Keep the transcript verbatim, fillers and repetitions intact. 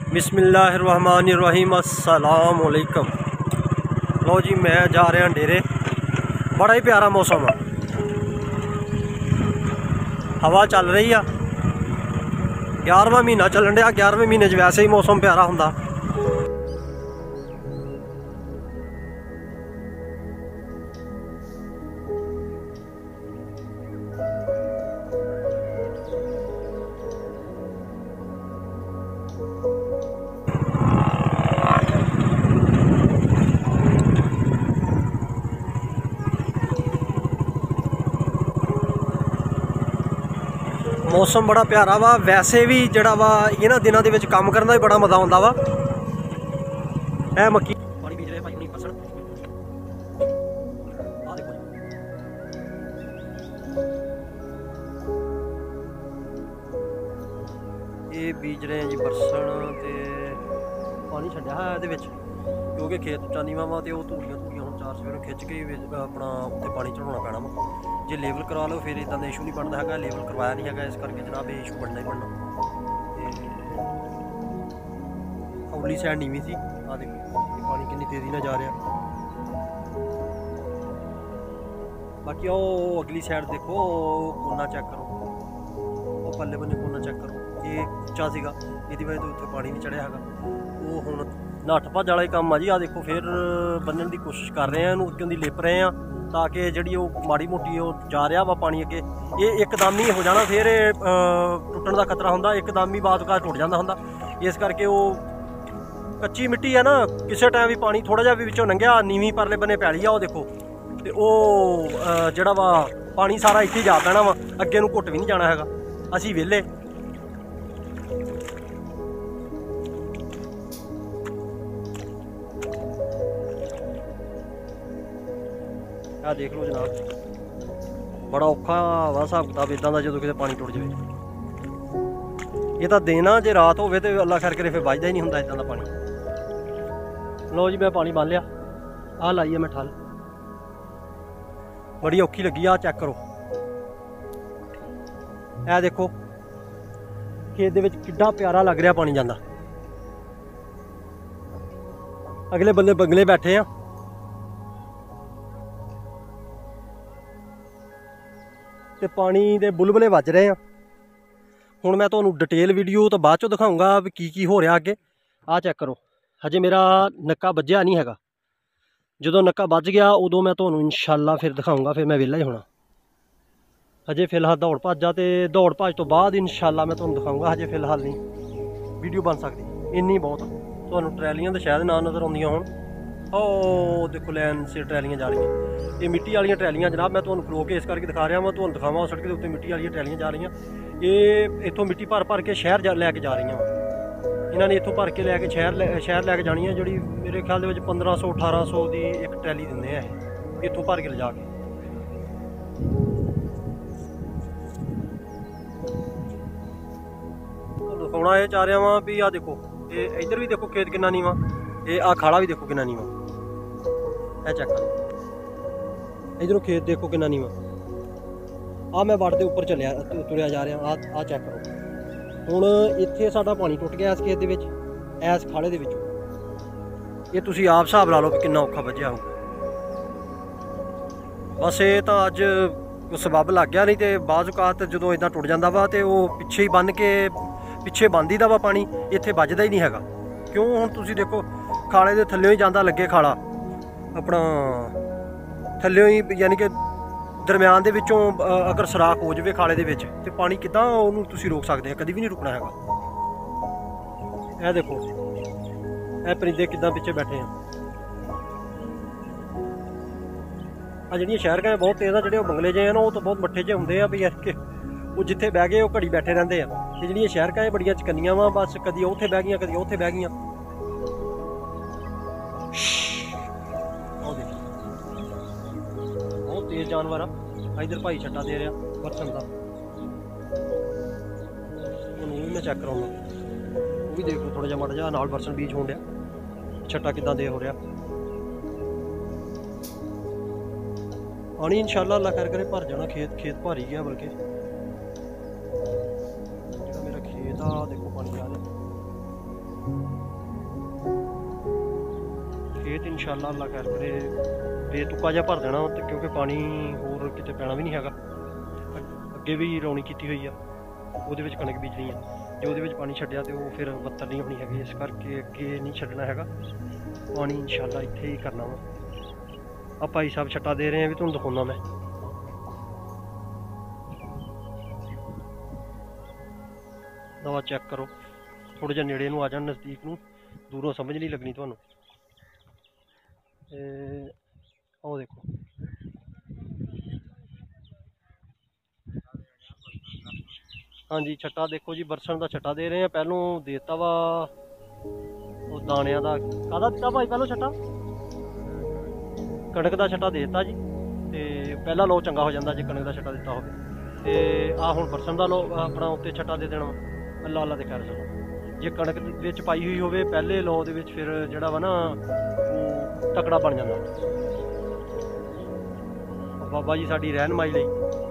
बिस्मिल्लाहिर्रहमानिर्रहीम अस्सलाम वालेकुम। लो जी मैं जा रहा डेरे। बड़ा ही प्यारा मौसम है, हवा चल रही है। ग्यारहवां महीना चलन डया। ग्यारहवें महीने वैसे ही मौसम प्यारा होंदा। मौसम बड़ा प्यारा वा। वैसे भी जड़ा वा इन्हां दिनों दे विच काम करन दा भी बड़ा मज़ा आउंदा वा। ऐ मक्की पानी बीज रहे भाई अपनी फसल। आ देखो ये बीज रहे हैं जी बरसण ते पानी छड्डिया है इहदे विच, क्योंकि खेत उच्चा नीवां वा ते ओह धूड़ियां धूड़ियां हुण चार सवेरों खिच्च के अपना उत्ते पानी चढ़ाउणा पैणा वा। जे लेवल करवा लो फिर इदा इशू नहीं बनता है। लेवल करवाया नहीं है, इस करके जनाब ये इशू बनना ही बनना। उरली साइड नीवी सी। आ देखो ये पानी कितनी तेजी ना जा रहा। बाकी वो अगली साइड देखो कोना चेक करो, वो पल्ले बन्ने कोना चेक करो। ये उच्चा सीगा, इहदी वजह तो उत्थे पानी नहीं चढ़िया हैगा। वो हुण नट्ठ भज्ज वाला ही काम आ जी। आ देखो फिर बन्नण की कोशिश कर रहे हैं, इहनूं क्यों लिप रहे हैं ताकि जी माड़ी मोटी जा रहा वा पानी अगे। ये एकदम ही हो जाना, फिर टुटन का खतरा होंदा। एकदम ही बाद टुट जाता होंदा। इस करके वो कच्ची मिट्टी है ना, किसी टाइम भी पानी थोड़ा जिहा भी विचों लंघिया नीवी परले बने पैली आ देखो, तो वो जड़ा वा पानी सारा इत्थे जा पैना वा, अगे नूं घुट भी नहीं जाना हैगा। असीं वेले आ देख लो जनाब, बड़ा औखा वा हिसाब किताब इदां दा जदों किते पानी टुट जाए। ये तो देना जे रात होवे ते अल्लाह खैर करे फिर बजदा ही नहीं हुंदा इदां दा पानी। लो जी मैं पानी बन लिया। आ लाई है मैं ठल, बड़ी औखी लगी। आ चेक करो, ए देखो खेत दे विच किड्डा प्यारा लग रहा पानी जांदा। अगले बंदे बंगले बैठे हैं, ते पानी दे बुलबुले बज रहे हैं। हुण मैं तुहानूं डिटेल वीडियो तो बाद चों दिखाऊंगा भी की की हो रहा अगे। आ चेक करो, हजे मेरा नक्का बज्जिया नहीं हैगा। जदों नक्का बज गया उदों मैं तुहानूं इंशाअल्लाह फिर दिखाऊंगा, फिर मैं वेला ही होना। हजे फिलहाल दौड़ भज आ, ते दौड़ भज तो बाद इंशाअल्लाह मैं तुहानूं दिखाऊंगा। हजे फिलहाल नहीं वीडियो बन सकती, इन्नी बहुत। तुहानूं ट्रैलियां तो शायद ना नज़र आउंदियां होण। ओ देखो लैन से ट्रैलियां जा रही हैं। ये मिट्टी वाली ट्रैलियां जनाब, मैं तुहानूं खलो के इस करके दिखा रहा। मैं तुहानूं दिखावां सड़क के उत्ते मिट्टी वाली ट्रैलियां जा रही। ये इत्थों मिट्टी भर भर के शहर जा लैके जा रही। इन्होंने इत्थों भर के लैके शहर लै शहर लैके जानी है, जी मेरे ख्याल के पंद्रह सौ अठारह सौ की एक ट्रैली दिंदे हैं इत्थों भर के लिजा के। दिखाना ये चाह रहा वा भी आ देखो, ये इधर भी देखो खेत कितना नीवा, ये आ खाड़ा भी देखो कितना नीवा। है चेक करो, इधरों खेत देखो कितना नीवा। आ मैं वड़ के उपर चलिया तुरया जा रहा। आ आ चेक करो, हुण इत्थे साडा पानी टुट गया इस खेत दे विच, इस खाड़े दे विच। ये तुसीं आप हिसाब ला लो कि कितना औखा बज्जिया होगा। बस ये तो अज सबब लग गया, नहीं तो बाज़ औकात जदों इदां टुट जांदा वा ते ओह पिछे ही बन के पिछे बंद ही दा वा पानी, इत्थे बजदा ही नहीं हैगा। क्यों हुण तुसीं देखो खाले दे थल्लेओं ही जांदा लगे खाला अपना थल्लेओं ही, यानी कि दरम्यान दे विचों अगर सराख हो जाए खाले दे विच ते पानी किदां उहनूं तुसीं रोक सकदे? कदी भी नहीं रुकना हैगा। ए देखो ए परिंदे किदां पिछे बैठे हैं। आ जिहड़ियां शहरकां बहुत तेज़ आ, जिहड़े बंगले जे हैं ना, वो तो बहुत मट्ठे जे हुंदे आ भी कि वो जिथे बह गए वो घड़ी बैठे रहंदे आ। ते जिहड़ियां शहरकां बड़ियां चकन्नियां वा, बस कदी उत्थे बह गईयां कदी उत्थे बह गईयां। बहुत तेज जानवर आ। इधर भाई छट्टा दे रहा बरसन का, भी मैं चेक कराऊंगा। वो भी देख लो थोड़ा जहा माड़ा जहा नाल बरसन बीज होण दिया, छट्टा किदां दे हो रहा। पानी इंशाअल्लाह अल्लाह खैर करे भर जाना। खेत खेत भर ही गया, बल्कि जो मेरा खेत आ देखो पानी आ रहा। खेत इंशाअल्लाह अल्लाह खैर करे बेतुका जिहा भर देना, क्योंकि पानी होर किते पैना भी नहीं हैगा। अगे भी रौनी की हुई है, ਉਹਦੇ ਵਿੱਚ कणक बीजनी है, जो ਉਹਦੇ ਵਿੱਚ पानी ਛੱਡਿਆ तो वो फिर ਬੱਤਰ नहीं होनी हैगी, इस करके अगे नहीं छड्डना हैगा पानी। इंशाअल्लाह इत्थे ही करना वा। आ भाई साहब छट्टा दे रहे हैं, भी तुहानूं दिखाउणा मैं। दवा चेक करो, थोड़ा जिहा नेड़े नूं आ जाण, नज़दीक नूं, दूरों समझ नहीं लगनी तुहानूं। आओ देखो, हाँ जी छट्टा देखो जी, बरसन का छट्टा दे रहे हैं। पहलों देता वा वो दाणियां दा, काहदा दिता भाई पहलों छट्टा? कणक का छट्टा देता जी। ते पहला लो चंगा हो जाता जे कणक का छट्टा दिता होवे। ते आ हुण बरसन का लो अपना उत्ते छट्टा दे देना। अल्लाह अल्लाह दे खैर सको, जे कणक विच पाई हुई होवे पहले लो दे विच, फिर जिहड़ा वा ना तकड़ा बन जाता। बाबा जी साडी रहनमाई लई